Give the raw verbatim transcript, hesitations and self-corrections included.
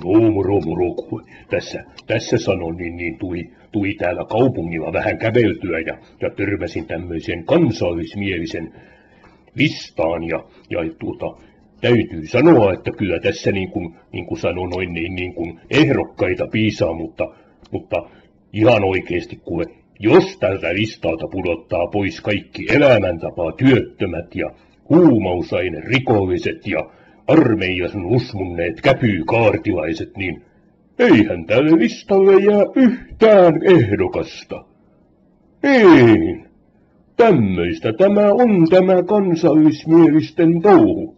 Joo, moro, moro. Tässä, tässä sanon, niin, niin tuli, tuli täällä kaupungilla vähän käveltyä ja, ja törmäsin tämmöisen kansallismielisen listaan ja, ja tuota, täytyy sanoa, että kyllä tässä niin kuin, niin kuin sanon noin, niin, niin kuin ehdokkaita piisaa, mutta, mutta ihan oikeasti kuule, jos tältä listalta pudottaa pois kaikki elämäntapaa työttömät ja huumausaine rikolliset ja armeijan usmunneet käpykaartilaiset, niin eihän tälle listalle jää yhtään ehdokasta. Niin, tämmöistä tämä on tämä kansallismielisten touhu.